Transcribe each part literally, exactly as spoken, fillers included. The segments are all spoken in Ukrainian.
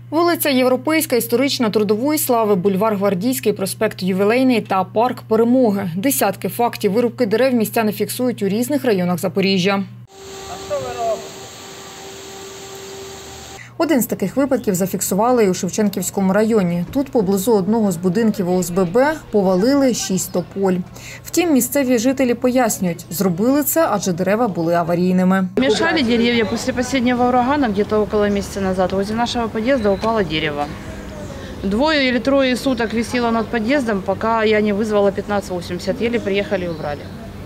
Вулиця Європейська, історична Трудової слави, бульвар Гвардійський, проспект Ювілейний та парк Перемоги. Десятки фактів вирубки дерев містяни фіксують у різних районах Запоріжжя. Один з таких випадків зафіксували і у Шевченківському районі. Тут поблизу одного з будинків О С Б Б повалили шість тополь. Втім, місцеві жителі пояснюють, зробили це, адже дерева були аварійними. Мешали деревья после последнего урагана, где-то около месяца назад. Возле нашего подъезда упало дерево. Двое или трое суток висело над подъездом, пока я не вызвала пятнадцать восемьдесят. Еле приехали и убрали.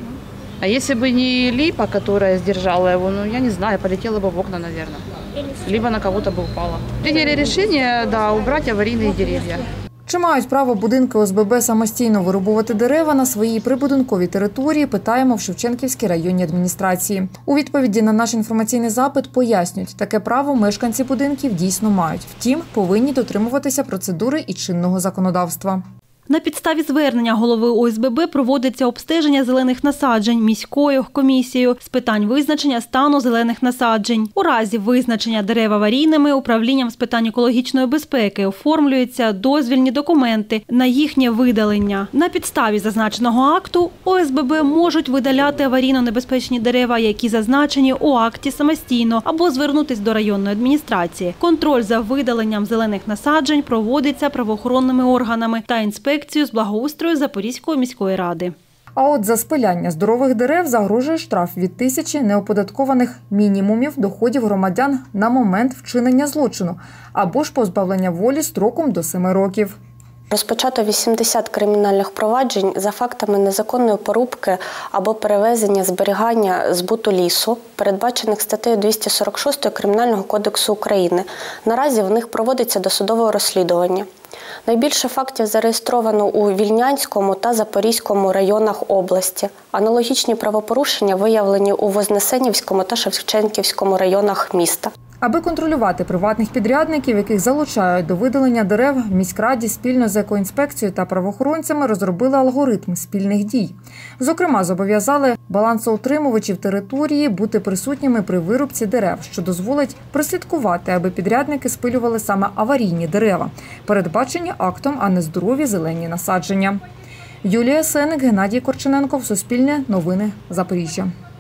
А если бы не липа, которая сдержала его, ну я не знаю, полетела бы в окна, наверное. Либо на кого-то бы упала. Приняли решение, да, убрать аварийные деревья. Чи мають право будинки О С Б Б самостійно вирубувати дерева на своїй прибудинковій території, питаємо в Шевченківській районній адміністрації. У відповіді на наш інформаційний запит пояснюють, таке право мешканці будинків дійсно мають. Втім, повинні дотримуватися процедури і чинного законодавства. На підставі звернення голови О С Б Б проводиться обстеження зелених насаджень міською комісією з питань визначення стану зелених насаджень. У разі визначення дерев аварійними управлінням з питань екологічної безпеки оформлюються дозвільні документи на їхнє видалення. На підставі зазначеного акту О С Б Б можуть видаляти аварійно небезпечні дерева, які зазначені у акті самостійно, або звернутися до районної адміністрації. Контроль за видаленням зелених насаджень проводиться правоохоронними органами та інспекцією з благоустрою Запорізької міської ради. А от за спиляння здорових дерев загрожує штраф від тисячі неоподаткованих мінімумів доходів громадян на момент вчинення злочину або ж позбавлення волі строком до семи років. Розпочато вісімдесят кримінальних проваджень за фактами незаконної порубки або перевезення, зберігання, збуту лісу, передбачених статтею двісті сорок шість Кримінального кодексу України. Наразі в них проводиться досудове розслідування. Найбільше фактів зареєстровано у Вільнянському та Запорізькому районах області. Аналогічні правопорушення виявлені у Вознесенівському та Шевченківському районах міста. Аби контролювати приватних підрядників, яких залучають до видалення дерев, в міськраді спільно з екоінспекцією та правоохоронцями розробили алгоритм спільних дій. Зокрема, зобов'язали балансоутримувачів території бути присутніми при вирубці дерев, що дозволить прослідкувати, аби підрядники спилювали саме аварійні дерева, передбачені актом, а не здорові зелені насадження. Юлія Сеник, Геннадій Корчененков, Суспільне новини, Запоріжжя.